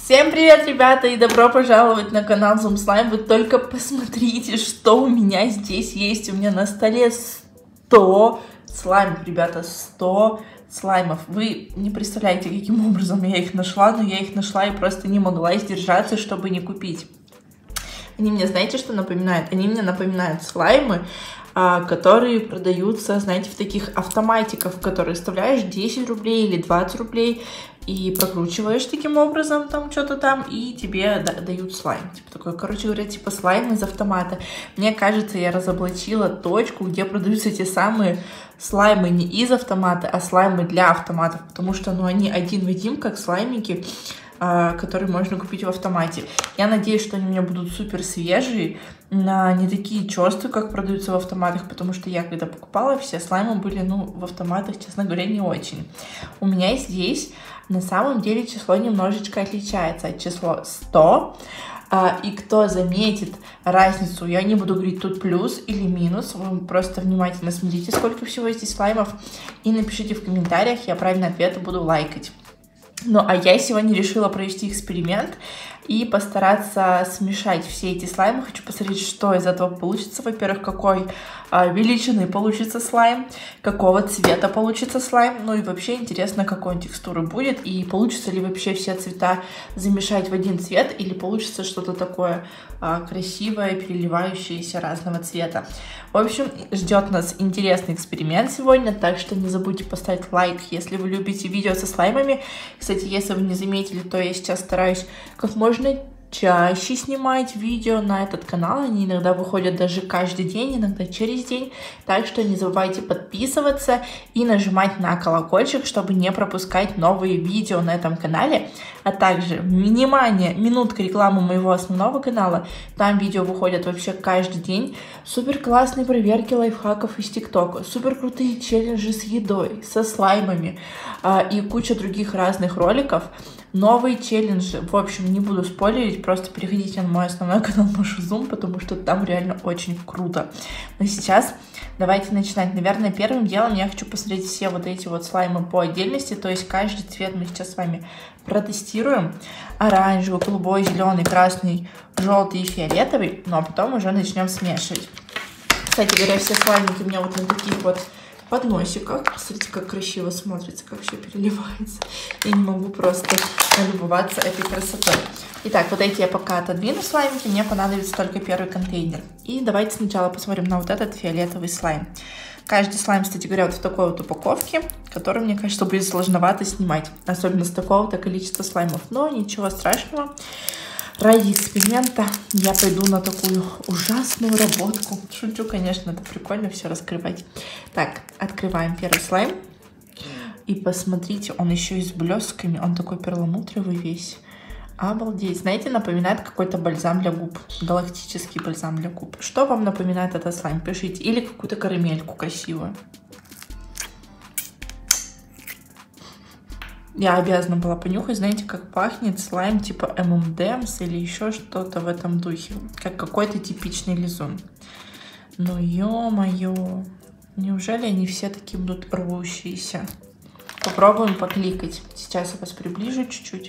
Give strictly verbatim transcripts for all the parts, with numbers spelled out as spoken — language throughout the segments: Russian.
Всем привет, ребята, и добро пожаловать на канал Zoom Slime. Вы только посмотрите, что у меня здесь есть. У меня на столе сто слаймов, ребята, сто слаймов. Вы не представляете, каким образом я их нашла, но я их нашла и просто не могла сдержаться, чтобы не купить. Они мне, знаете, что напоминают? Они мне напоминают слаймы, которые продаются, знаете, в таких автоматиках, в которые вставляешь десять рублей или двадцать рублей и прокручиваешь таким образом там что-то там, и тебе дают слайм. Типа такой, короче говоря, типа слайм из автомата. Мне кажется, я разоблачила точку, где продаются те самые слаймы не из автомата, а слаймы для автоматов, потому что, ну, они один в один, как слаймики, которые можно купить в автомате. Я надеюсь, что они у меня будут супер свежие, не такие черствые, как продаются в автоматах, потому что я, когда покупала, все слаймы были, ну, в автоматах, честно говоря, не очень. У меня здесь на самом деле число немножечко отличается от числа сто, и кто заметит разницу, я не буду говорить тут плюс или минус, вы просто внимательно смотрите, сколько всего здесь слаймов, и напишите в комментариях, я правильный ответ буду лайкать. Ну, а я сегодня решила провести эксперимент и постараться смешать все эти слаймы. Хочу посмотреть, что из этого получится. Во-первых, какой а, величины получится слайм, какого цвета получится слайм. Ну и вообще интересно, какой он текстуры будет. И получится ли вообще все цвета замешать в один цвет, или получится что-то такое а, красивое, переливающееся разного цвета. В общем, ждет нас интересный эксперимент сегодня. Так что не забудьте поставить лайк, если вы любите видео со слаймами. Кстати, если вы не заметили, то я сейчас стараюсь как можно чаще снимать видео на этот канал. Они иногда выходят даже каждый день, иногда через день. Так что не забывайте подписываться и нажимать на колокольчик, чтобы не пропускать новые видео на этом канале. А также, внимание, минутка рекламы моего основного канала. Там видео выходят вообще каждый день. Супер классные проверки лайфхаков из ТикТока. Супер крутые челленджи с едой, со слаймами э, и куча других разных роликов. Новые челленджи. В общем, не буду спойлерить, просто переходите на мой основной канал Маша Zoom, потому что там реально очень круто. Но сейчас давайте начинать. Наверное, первым делом я хочу посмотреть все вот эти вот слаймы по отдельности, то есть каждый цвет мы сейчас с вами протестируем. Оранжевый, голубой, зеленый, красный, желтый и фиолетовый, ну а потом уже начнем смешивать. Кстати говоря, все слаймики у меня вот на таких вот подносиках. Смотрите, как красиво смотрится, как все переливается. Я не могу просто налюбоваться этой красотой. Итак, вот эти я пока отодвину слаймики, мне понадобится только первый контейнер. И давайте сначала посмотрим на вот этот фиолетовый слайм. Каждый слайм, кстати говоря, вот в такой вот упаковке, который, мне кажется, будет сложновато снимать. Особенно с такого-то количества слаймов. Но ничего страшного. Ради эксперимента я пойду на такую ужасную работку. Шучу, конечно, это прикольно все раскрывать. Так, открываем первый слайм. И посмотрите, он еще и с блесками. Он такой перламутровый весь. Обалдеть. Знаете, напоминает какой-то бальзам для губ. Галактический бальзам для губ. Что вам напоминает этот слайм? Пишите. Или какую-то карамельку красивую. Я обязана была понюхать, знаете, как пахнет слайм типа эм эм энд эмс или еще что-то в этом духе. Как какой-то типичный лизун. Ну ё-моё. Неужели они все такие будут рвущиеся? Попробуем покликать. Сейчас я вас приближу чуть-чуть.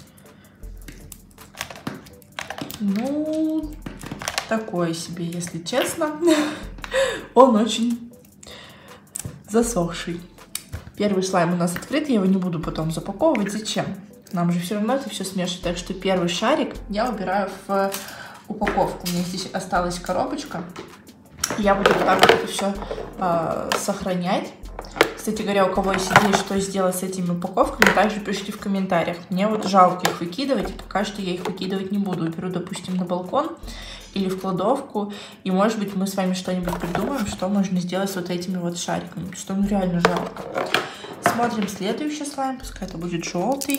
Ну, такое себе, если честно. Он очень засохший. Первый слайм у нас открыт, я его не буду потом запаковывать. Зачем? Нам же все равно это все смешивать. Так что первый шарик я убираю в упаковку. У меня здесь осталась коробочка. Я буду вот так вот это все э, сохранять. Кстати говоря, у кого есть идеи, что сделать с этими упаковками, также пишите в комментариях. Мне вот жалко их выкидывать, пока что я их выкидывать не буду. Беру, допустим, на балкон или в кладовку, и, может быть, мы с вами что-нибудь придумаем, что можно сделать с вот этими вот шариками, что ну реально жалко. Смотрим следующий слайм, пускай это будет желтый.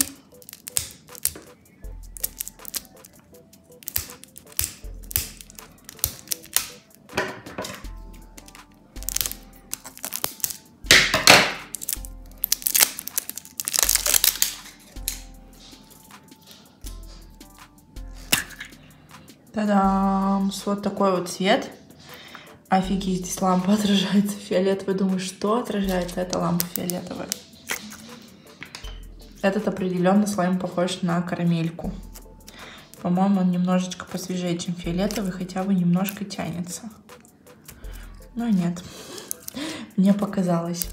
Та-дам! Вот такой вот цвет. Офигеть, здесь лампа отражается фиолетовой. Думаю, что отражается? Это лампа фиолетовая. Этот определенно слайм похож на карамельку. По-моему, он немножечко посвежее, чем фиолетовый, хотя бы немножко тянется. Но нет, мне показалось.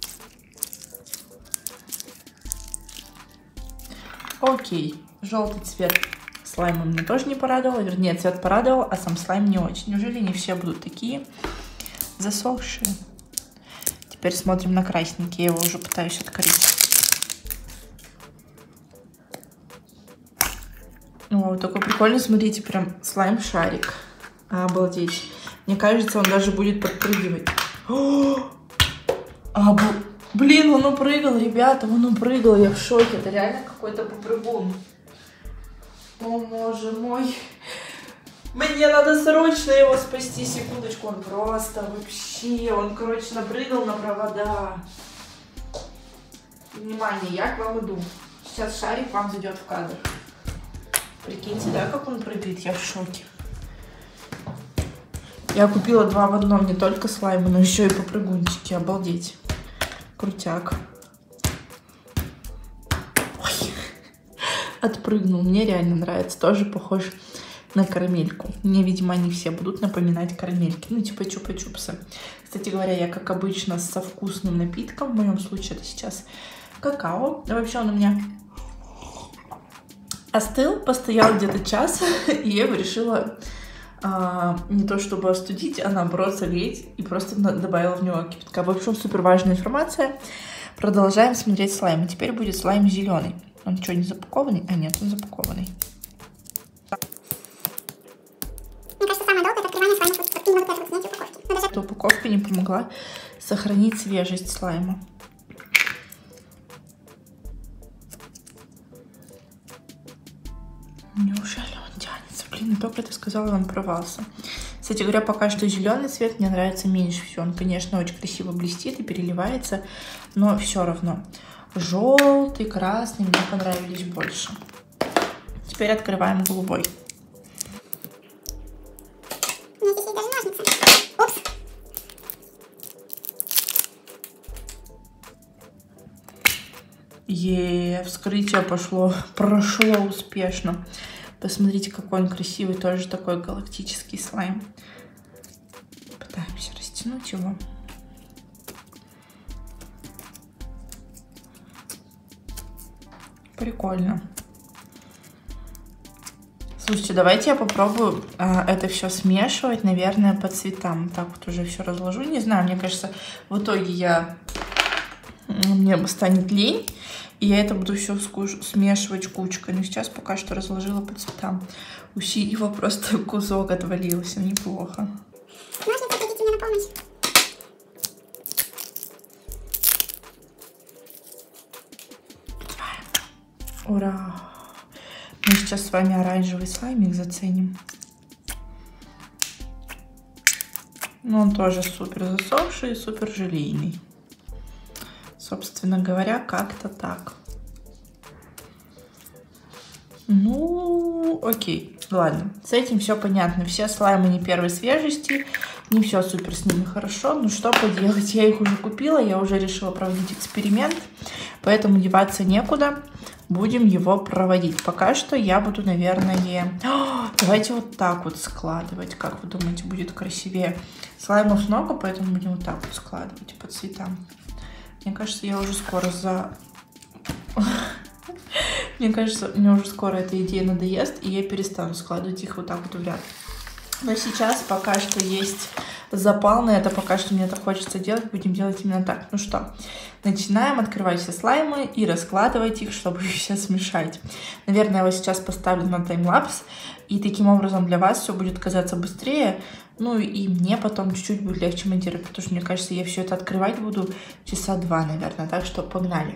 Окей, желтый цвет слайма меня тоже не порадовал. Вернее, цвет порадовал, а сам слайм не очень. Неужели не все будут такие засохшие? Теперь смотрим на красненький. Я его уже пытаюсь открыть. О, такой прикольный, смотрите, прям слайм-шарик. Обалдеть. Мне кажется, он даже будет подпрыгивать. О! Обу... Блин, он упрыгал, ребята, он упрыгал. Я в шоке. Это реально какой-то попрыгун. О, боже мой. Мне надо срочно его спасти. Секундочку, он просто вообще... Он, короче, напрыгал на провода. Внимание, я к вам иду. Сейчас шарик вам зайдет в кадр. Прикиньте, да, как он прыгает? Я в шоке. Я купила два в одном, не только слаймы, но еще и попрыгунчики. Обалдеть. Крутяк. Ой. Отпрыгнул. Мне реально нравится. Тоже похож на карамельку. Мне, видимо, они все будут напоминать карамельки. Ну, типа чупа-чупсы. Кстати говоря, я, как обычно, со вкусным напитком. В моем случае это сейчас какао. А вообще он у меня... остыл, постоял где-то час, и я его решила а, не то чтобы остудить, а наоборот согреть, и просто добавила в него кипятка. В общем, супер важная информация. Продолжаем смотреть слайм. И теперь будет слайм зеленый. Он что, не запакованный? А нет, он запакованный. Мне кажется, самое долгое это открывание слайма под три минуты от снятия упаковки. Эта упаковка не помогла сохранить свежесть слайма. Неужели он тянется? Блин, только это сказала, он порвался. Кстати говоря, пока что зеленый цвет мне нравится меньше всего. Он, конечно, очень красиво блестит и переливается, но все равно. Желтый, красный мне понравились больше. Теперь открываем голубой. У меня здесь есть даже ножницы. Упс. Е, вскрытие пошло, прошло успешно. Посмотрите, какой он красивый, тоже такой галактический слайм. Пытаемся растянуть его. Прикольно. Слушайте, давайте я попробую а, это все смешивать, наверное, по цветам. Так вот уже все разложу. Не знаю, мне кажется, в итоге я... мне станет лень, и я это буду все смешивать кучкой. Но сейчас пока что разложила по цветам. У Синего просто кусок отвалился, неплохо. Ножницы, придите мне на помощь. Ура! Мы сейчас с вами оранжевый слаймик заценим. Ну, он тоже супер засохший и супер желейный. Собственно говоря, как-то так. Ну, окей. Ладно, с этим все понятно. Все слаймы не первой свежести. Не все супер с ними хорошо. Ну, что поделать? Я их уже купила. Я уже решила проводить эксперимент. Поэтому деваться некуда. Будем его проводить. Пока что я буду, наверное... О, давайте вот так вот складывать. Как вы думаете, будет красивее? Слаймов много, поэтому будем вот так вот складывать по цветам. Мне кажется, я уже скоро за... Мне кажется, мне уже скоро эта идея надоест, и я перестану складывать их вот так вот в ряд. Но сейчас пока что есть запал на это, пока что мне это хочется делать, будем делать именно так. Ну что, начинаем открывать все слаймы и раскладывать их, чтобы их все смешать. Наверное, я его сейчас поставлю на таймлапс, и таким образом для вас все будет казаться быстрее. Ну и мне потом чуть-чуть будет легче монтировать, потому что, мне кажется, я все это открывать буду часа два, наверное. Так что погнали.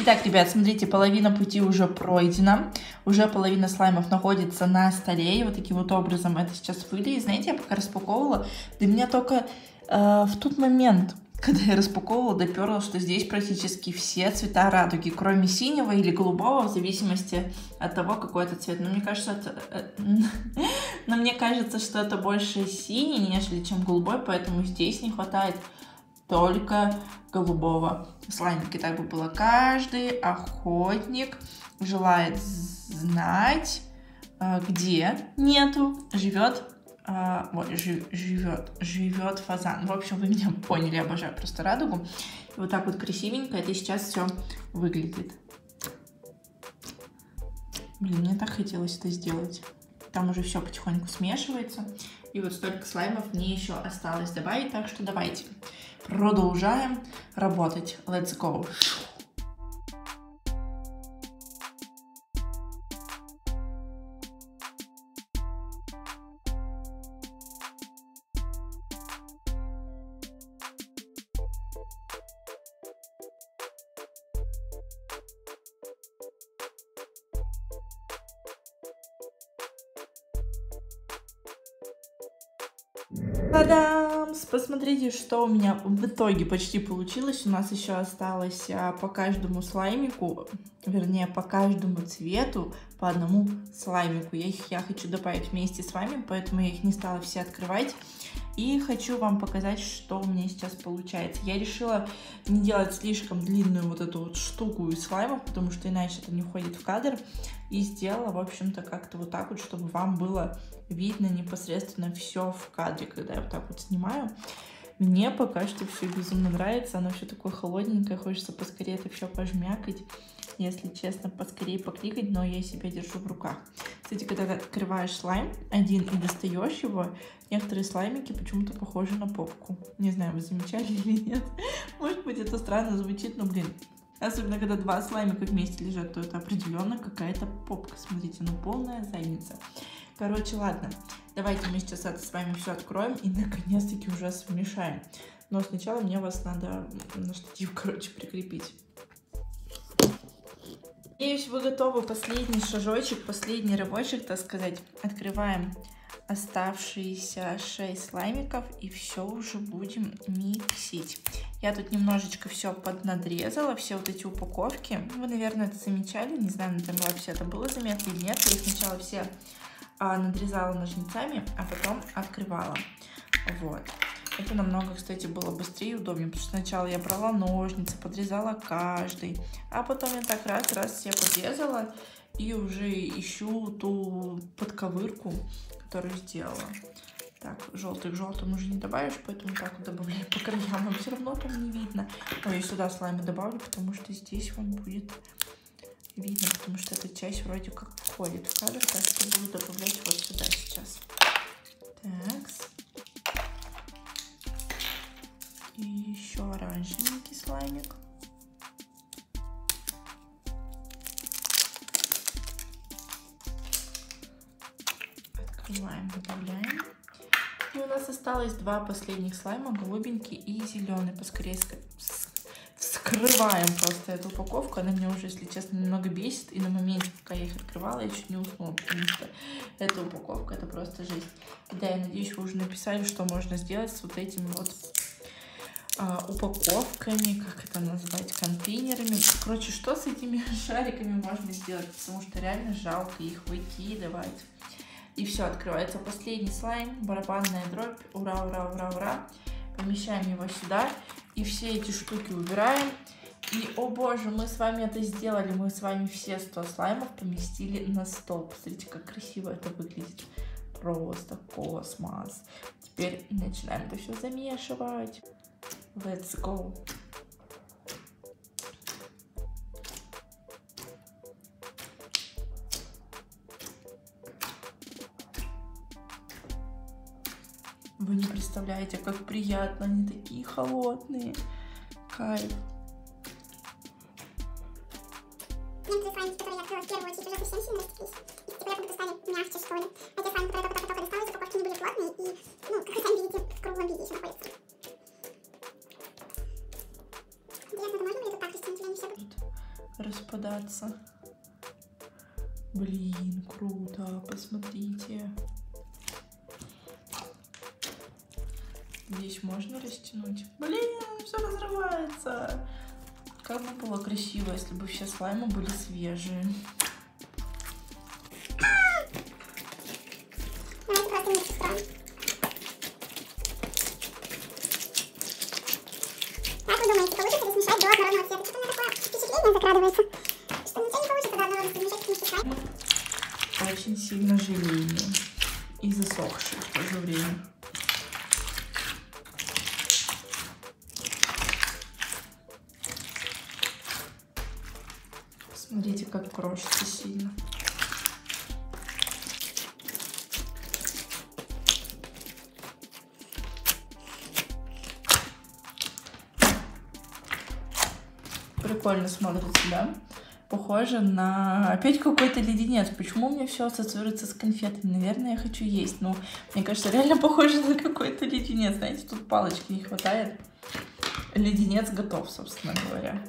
Итак, ребят, смотрите, половина пути уже пройдена. Уже половина слаймов находится на столе. И вот таким вот образом это сейчас выглядит. Знаете, я пока распаковывала, до меня только э, в тот момент, когда я распаковывала, доперло, что здесь практически все цвета радуги, кроме синего или голубого, в зависимости от того, какой это цвет. Но мне кажется, это... Но мне кажется, что это больше синий, нежели чем голубой, поэтому здесь не хватает только голубого слаймика. Так бы было. Каждый охотник желает знать, где нету, живет А, ой, жив, живет, живет фазан. В общем, вы меня поняли, я обожаю просто радугу. И вот так вот красивенько это сейчас все выглядит. Блин, мне так хотелось это сделать. Там уже все потихоньку смешивается. И вот столько слаймов мне еще осталось добавить. Так что давайте продолжаем работать. Let's go! Та-дам! Посмотрите, что у меня в итоге почти получилось. У нас еще осталось а, по каждому слаймику, вернее, по каждому цвету по одному слаймику. Я их я хочу добавить вместе с вами, поэтому я их не стала все открывать. И хочу вам показать, что у меня сейчас получается. Я решила не делать слишком длинную вот эту вот штуку из слаймов, потому что иначе это не входит в кадр. И сделала, в общем-то, как-то вот так вот, чтобы вам было видно непосредственно все в кадре, когда я вот так вот снимаю. Мне пока что все безумно нравится. Оно все такое холодненькое, хочется поскорее это все пожмякать. Если честно, поскорее покликать, но я себя держу в руках. Кстати, когда ты открываешь слайм один и достаешь его, некоторые слаймики почему-то похожи на попку. Не знаю, вы замечали или нет. Может быть, это странно звучит, но, блин, особенно когда два слаймика вместе лежат, то это определенно какая-то попка. Смотрите, ну полная задница. Короче, ладно, давайте мы сейчас это с вами все откроем и наконец-таки уже смешаем. Но сначала мне вас надо на штатив, короче, прикрепить. Надеюсь, вы готовы. Последний шажочек, последний рывочек, так сказать. Открываем оставшиеся шесть слаймиков и все уже будем миксить. Я тут немножечко все поднадрезала, все вот эти упаковки. Вы, наверное, это замечали, не знаю, на таймлапсе это было заметно или нет. Я их сначала все а, надрезала ножницами, а потом открывала. Вот. Это намного, кстати, было быстрее и удобнее, потому что сначала я брала ножницы, подрезала каждый, а потом я так раз-раз все подрезала и уже ищу ту подковырку, которую сделала. Так, желтый к желтому уже не добавишь, поэтому так вот добавляю по краям, но все равно там не видно. Но я сюда слаймы добавлю, потому что здесь вам будет видно, потому что эта часть вроде как входит в кадр, так что буду добавлять вот сюда сейчас. Так. И еще оранжевенький слаймик. Открываем, добавляем. И у нас осталось два последних слайма, голубенький и зеленый. Поскорее вскрываем просто эту упаковку. Она меня уже, если честно, немного бесит. И на моменте, пока я их открывала, я чуть не уснула, потому что эта упаковка — это просто жесть. И да, я надеюсь, вы уже написали, что можно сделать с вот этими вот а, упаковками, как это назвать, контейнерами. Короче, что с этими шариками можно сделать, потому что реально жалко их выкидывать. И все, открывается последний слайм, барабанная дробь, ура, ура, ура, ура. Помещаем его сюда и все эти штуки убираем. И, о боже, мы с вами это сделали, мы с вами все сто слаймов поместили на стол. Посмотрите, как красиво это выглядит, просто космос. Теперь начинаем это все замешивать. Let's go. Вы не представляете, как приятно, они такие холодные. Кайф. Некоторые слаймы, которые я открыла в первую очередь, уже совсем сильно растеклись. И типа как будто стали мягче, что ли. А те слаймы, которые только-только достала из упаковки, не были плотные и, ну, как вы сами видите, в круглом виде еще находятся. Интересно, это можно будет вот так растянуть или они все будут? нравится. Блин, круто, посмотрите. Здесь можно растянуть. Блин, все разрывается. Как бы было красиво, если бы все слаймы были свежие. Как вы думаете, получится ли смешать до однородного цвета? Что-то у меня такое впечатление закрадывается, что ничего не получится до однородного смешать, потому что слайм Очень сильно желейные и засохшие в то же время. Смотрите, как крошится сильно. Прикольно смотрится, да? Похоже на опять какой-то леденец. Почему у меня все ассоциируется с конфетами? Наверное, я хочу есть. Но мне кажется, реально похоже на какой-то леденец. Знаете, тут палочки не хватает. Леденец готов, собственно говоря.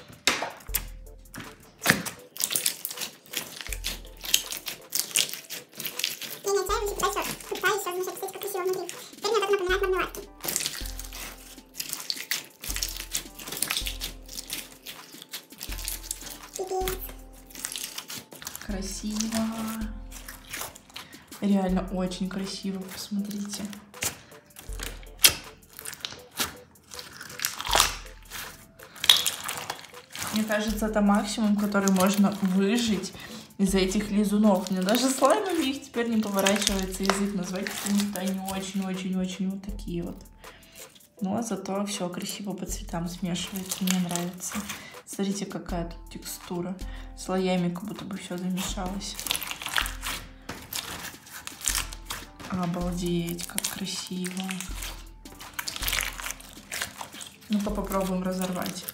Красиво. Реально очень красиво, посмотрите. Мне кажется, это максимум, который можно выжить из этих лизунов. Мне даже слаймами их теперь не поворачивается язык назвать, потому что они очень-очень-очень вот такие вот. Но зато все красиво по цветам смешивается, мне нравится. Смотрите, какая тут текстура. Слоями как будто бы все замешалось. Обалдеть, как красиво. Ну-ка попробуем разорвать.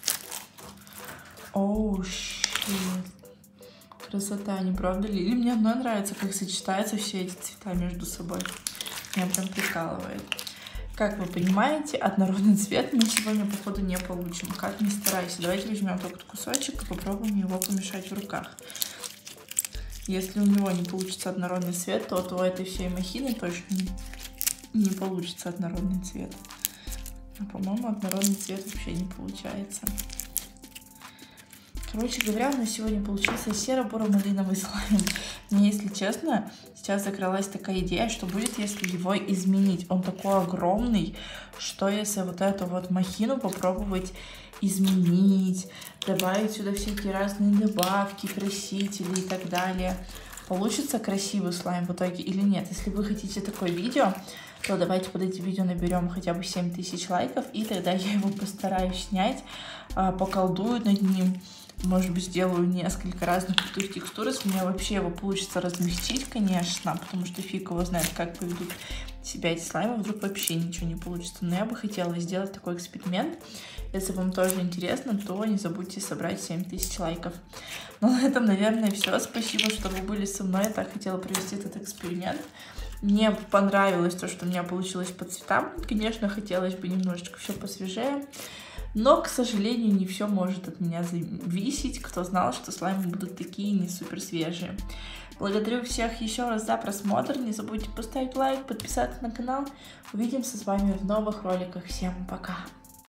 Оу, щит. Красота, не правда ли? Или мне одно нравится, как сочетаются все эти цвета между собой. Меня прям прикалывает. Как вы понимаете, однородный цвет мы сегодня, походу, не получим. Как ни старайся. Давайте возьмем только кусочек и попробуем его помешать в руках. Если у него не получится однородный цвет, то у этой всей махины точно не, не получится однородный цвет. А, по-моему, однородный цвет вообще не получается. Короче говоря, у нас сегодня получился серо-буро-малиновый слайм. Мне, если честно, сейчас закралась такая идея, что будет, если его изменить. Он такой огромный, что если вот эту вот махину попробовать изменить, добавить сюда всякие разные добавки, красители и так далее. Получится красивый слайм в итоге или нет? Если вы хотите такое видео, то давайте под этим видео наберем хотя бы семь тысяч лайков, и тогда я его постараюсь снять, поколдую над ним. Может быть, сделаю несколько разных крутых текстур, если у меня вообще его получится разместить, конечно, потому что фиг его знает, как поведут себя эти слаймы, вдруг вообще ничего не получится. Но я бы хотела сделать такой эксперимент. Если вам тоже интересно, то не забудьте собрать семь тысяч лайков. Ну, на этом, наверное, все. Спасибо, что вы были со мной. Я так хотела провести этот эксперимент. Мне понравилось то, что у меня получилось по цветам. Конечно, хотелось бы немножечко все посвежее. Но, к сожалению, не все может от меня зависеть. Кто знал, что слаймы будут такие не супер свежие. Благодарю всех еще раз за просмотр. Не забудьте поставить лайк, подписаться на канал. Увидимся с вами в новых роликах. Всем пока!